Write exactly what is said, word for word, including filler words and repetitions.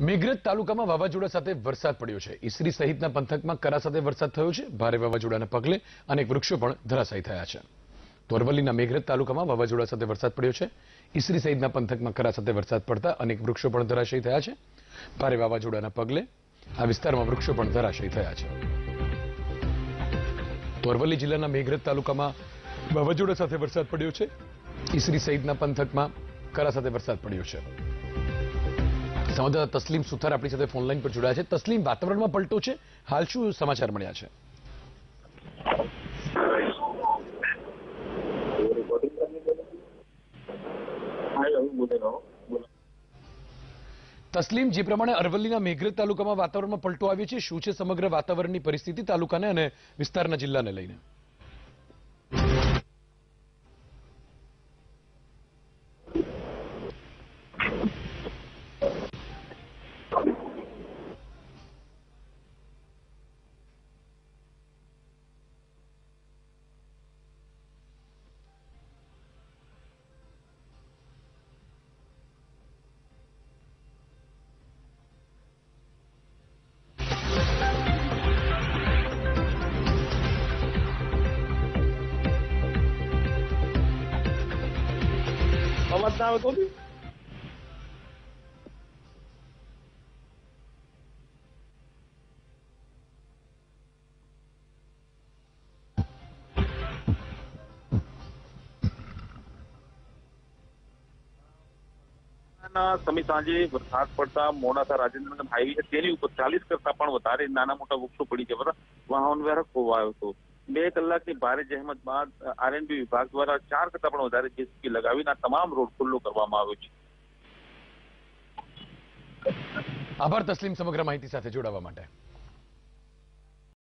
મેઘરજ તાલુકામાં વાવાઝોડા સાથે વરસાદ પડ્યો છે। ઈસરી સહિતના પંથકમાં કરા સાથે વરસાદ થયો છે। ભારે વાવાઝોડાના પગલે અનેક વૃક્ષો પણ ધરાશાયી થયા છે। તો અરવલ્લીના મેઘરજ તાલુકામાં વાવાઝોડા સાથે વરસાદ પડ્યો છે। ઈસરી સહિતના પંથકમાં કરા સાથે વરસાદ પડતા અનેક વૃક્ષો પણ ધરાશાયી થયા છે। ભારે વાવાઝોડાના પગલે આ વિસ્તારમાં વૃક્ષો પણ ધરાશાયી થયા છે। તો અરવલ્લી જિલ્લાના મેઘરજ તાલુકામાં વાવાઝોડા સાથે વરસાદ પડ્યો છે। ઈસરી સહિતના પંથકમાં કરા સાથે વરસાદ પડ્યો છે। સંવાદદાતા તસ્લીમ સુથાર આપણી સાથે ફોન લાઈન પર જોડાયા છે। તસ્લીમ, વાતાવરણમાં પલટો છે, હાલ શું સમાચાર મળ્યા છે? તસ્લીમ, જે પ્રમાણે અરવલ્લીના મેઘરજ તાલુકામાં વાતાવરણમાં પલટો આવ્યો છે, શું છે સમગ્ર વાતાવરણની પરિસ્થિતિ તાલુકાને અને વિસ્તારના જિલ્લાને લઈને? અવાજ ના આવે તો સમી સાંજે વરસાદ પડતા મોડાસા રાજેન્દ્રનગર હાઈવે છે તેની ઉપર ચાલીસ કરતા પણ વધારે નાના મોટા વૃક્ષો પડી જતા વાહન વ્યવહાર ખોવાયો હતો। બે કલાકની ભારે જહેમત બાદ આરએનબી વિભાગ દ્વારા ચાર કરતા પણ વધારે જેસીબી લગાવીને તમામ રોડ ખુલ્લો કરવામાં આવ્યો છે। આભાર તસ્લીમ સમગ્ર માહિતી સાથે જોડાવા માટે।